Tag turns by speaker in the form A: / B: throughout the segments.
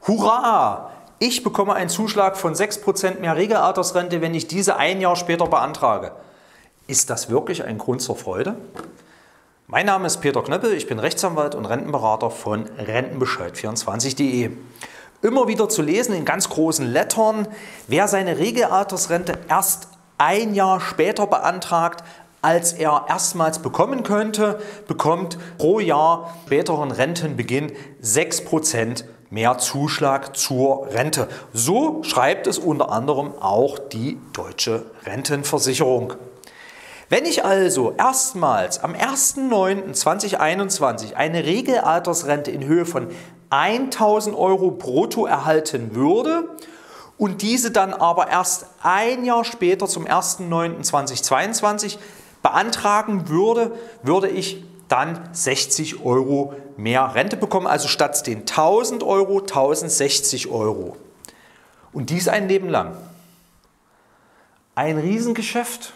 A: Hurra! Ich bekomme einen Zuschlag von 6% mehr Regelaltersrente, wenn ich diese ein Jahr später beantrage. Ist das wirklich ein Grund zur Freude? Mein Name ist Peter Knöppel, ich bin Rechtsanwalt und Rentenberater von Rentenbescheid24.de. Immer wieder zu lesen in ganz großen Lettern, wer seine Regelaltersrente erst ein Jahr später beantragt, als er erstmals bekommen könnte, bekommt pro Jahr späteren Rentenbeginn 6% mehr Zuschlag zur Rente. So schreibt es unter anderem auch die Deutsche Rentenversicherung. Wenn ich also erstmals am 1.9.2021 eine Regelaltersrente in Höhe von 1.000 Euro brutto erhalten würde und diese dann aber erst ein Jahr später zum 1.9.2022 beantragen würde, würde ich dann 60 Euro mehr Rente bekommen, also statt den 1.000 Euro 1.060 Euro. Und dies ein Leben lang. Ein Riesengeschäft.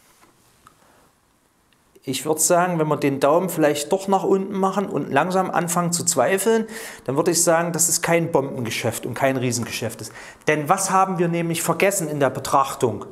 A: Ich würde sagen, wenn wir den Daumen vielleicht doch nach unten machen und langsam anfangen zu zweifeln, dann würde ich sagen, dass es kein Bombengeschäft und kein Riesengeschäft ist. Denn was haben wir nämlich vergessen in der Betrachtung?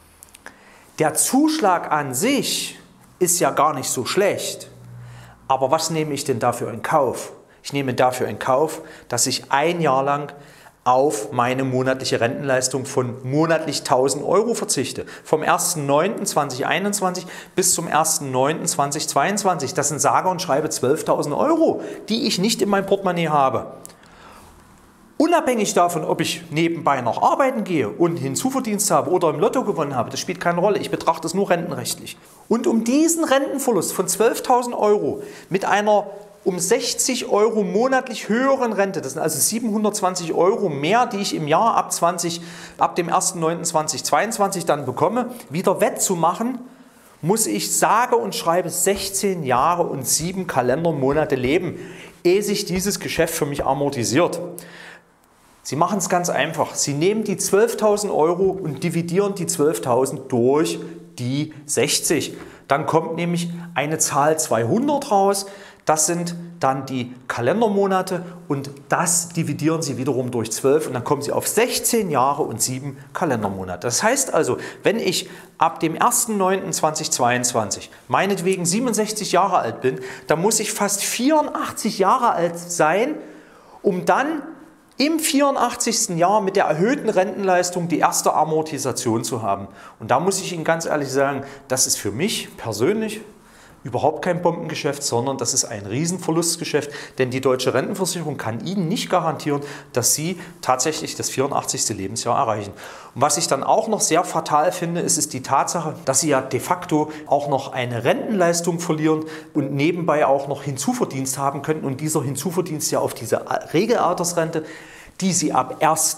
A: Der Zuschlag an sich ist ja gar nicht so schlecht. Aber was nehme ich denn dafür in Kauf? Ich nehme dafür in Kauf, dass ich ein Jahr lang auf meine monatliche Rentenleistung von monatlich 1.000 Euro verzichte. Vom 1.9.2021 bis zum 1.9.2022. Das sind sage und schreibe 12.000 Euro, die ich nicht in meinem Portemonnaie habe. Unabhängig davon, ob ich nebenbei noch arbeiten gehe und Hinzuverdienst habe oder im Lotto gewonnen habe, das spielt keine Rolle. Ich betrachte es nur rentenrechtlich. Und um diesen Rentenverlust von 12.000 Euro mit einer um 60 Euro monatlich höheren Rente, das sind also 720 Euro mehr, die ich im Jahr ab dem 1.9.2022 dann bekomme, wieder wettzumachen, muss ich sage und schreibe 16 Jahre und 7 Kalendermonate leben, ehe sich dieses Geschäft für mich amortisiert. Sie machen es ganz einfach. Sie nehmen die 12.000 Euro und dividieren die 12.000 durch die 60. Dann kommt nämlich eine Zahl 200 raus. Das sind dann die Kalendermonate und das dividieren Sie wiederum durch 12 und dann kommen Sie auf 16 Jahre und 7 Kalendermonate. Das heißt also, wenn ich ab dem 1.9.2022 meinetwegen 67 Jahre alt bin, dann muss ich fast 84 Jahre alt sein, um dann im 84. Jahr mit der erhöhten Rentenleistung die erste Amortisation zu haben. Und da muss ich Ihnen ganz ehrlich sagen, das ist für mich persönlich überhaupt kein Bombengeschäft, sondern das ist ein Riesenverlustgeschäft, denn die Deutsche Rentenversicherung kann Ihnen nicht garantieren, dass Sie tatsächlich das 84. Lebensjahr erreichen. Und was ich dann auch noch sehr fatal finde, ist die Tatsache, dass Sie ja de facto auch noch eine Rentenleistung verlieren und nebenbei auch noch Hinzuverdienst haben könnten und dieser Hinzuverdienst ja auf diese Regelaltersrente, die Sie ab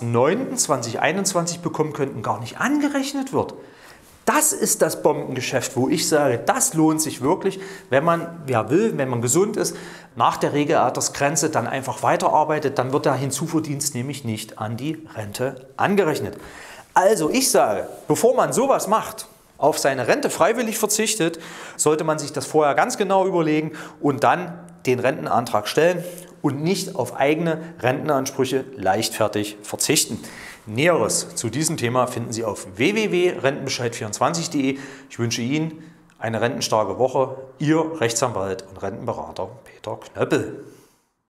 A: 1.9.2021 bekommen könnten, gar nicht angerechnet wird. Das ist das Bombengeschäft, wo ich sage, das lohnt sich wirklich, wenn man, wer will, wenn man gesund ist, nach der Regelaltersgrenze dann einfach weiterarbeitet, dann wird der Hinzuverdienst nämlich nicht an die Rente angerechnet. Also ich sage, bevor man sowas macht, auf seine Rente freiwillig verzichtet, sollte man sich das vorher ganz genau überlegen und dann den Rentenantrag stellen und nicht auf eigene Rentenansprüche leichtfertig verzichten. Näheres zu diesem Thema finden Sie auf www.rentenbescheid24.de. Ich wünsche Ihnen eine rentenstarke Woche. Ihr Rechtsanwalt und Rentenberater Peter Knöppel.